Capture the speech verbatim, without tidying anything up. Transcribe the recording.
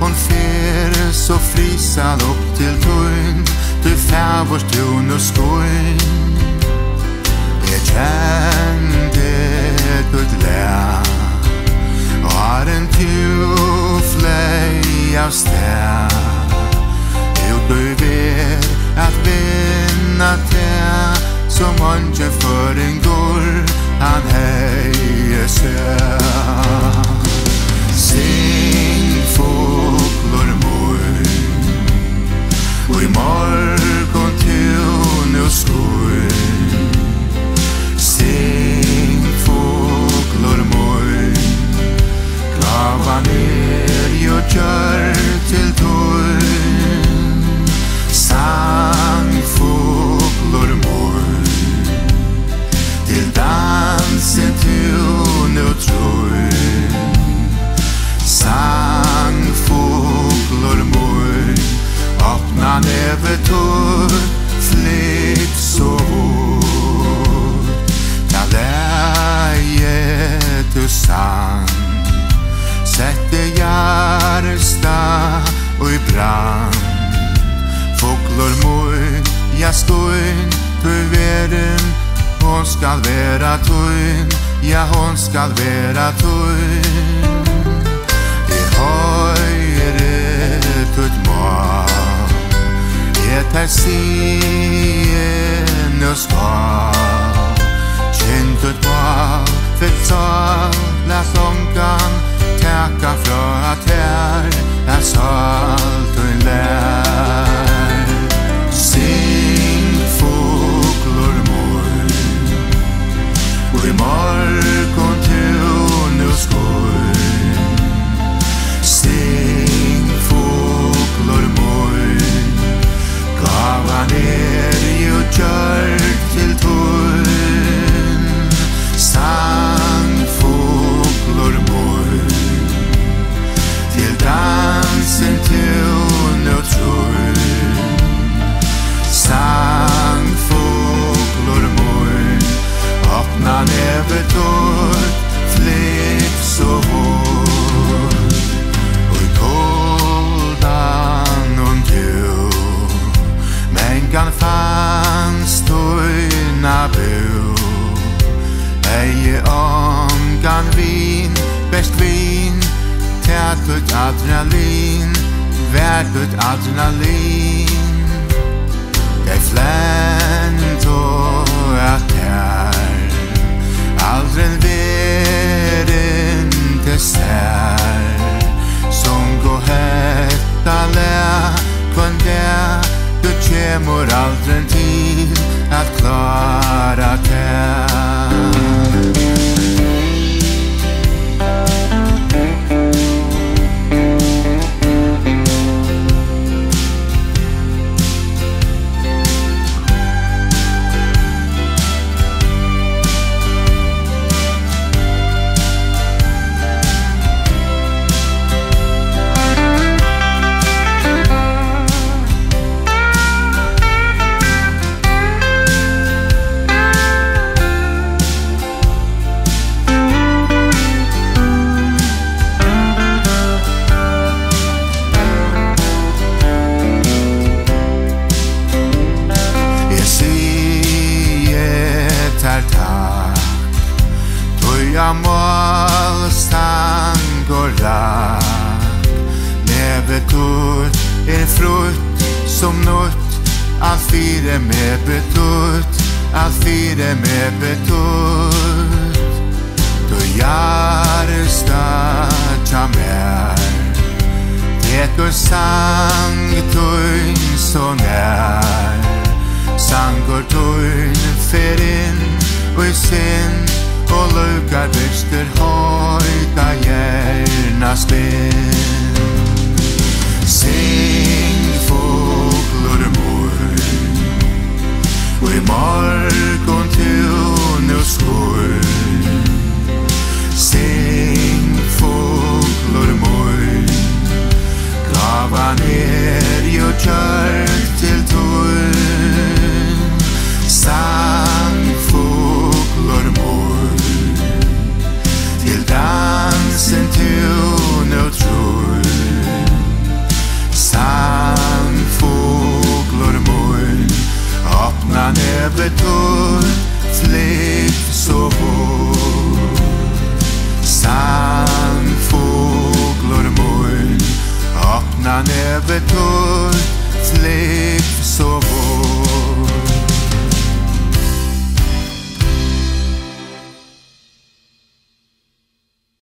hon fer så frisan upp till tun. Du färvors tun och skoin. Jag kände ett lä. Och har en tuflej av städ. Och du vet att vinna te. Som önke för en går. Han hejer sig. Sing fåglor mor. Och i morgon tun och skor. Sing fåglor mor. Klava ner och kör till torn. Sang fåglor mor. Till dansen tun och tror. Sang fåglor mor. Öppna nävet och flytt så hårt. Ta läget du sang. Sätte hjärsta och i brand. Fåglor mor, jag skoin för världen. Hon skall vera tuin, ja hon skall vera tuin. I höjre tut mål. Et er sien og skal. Kjent ut på fyllt sal. La sångan teka fra at her er salt og en lær. Sing fåglor mor. Og i morgon tun og skor. Sing fåglor mor. Gava ner og kjør til torn. Sang fåglor mor. Til dansen tun og tror. Sang fåglor mor. Öppna nävet och flytt så hårt. Och i koldan och du. Mengan fanns tøyna bo. Eie omgan vin, best vin. Tätut adrenalin, värdut adrenalin. Jeg flänt och att här. Aldrig veren till sär. Som går hetta lä, kunde. Du kjemur aldrig til at klara det. Mål stang og rak. Nevet ut er frutt som nutt. Allt fire med betutt. Allt fire med betutt. Du hjärsta tja mer. Tekur sang tuin så nær. Sangur tuin fer inn og i sinn. Og lukar byster høyta gjerna spinn. Sing fåglor mor. Og i morgon tun og skor. Sing fåglor mor. Grava ner og kjør til torn. Sang fåglor mor. Til dansen tun og tror. nevetur, flyg så hårt. Sandfåglor mun, öppna nevetur, flyg så hårt.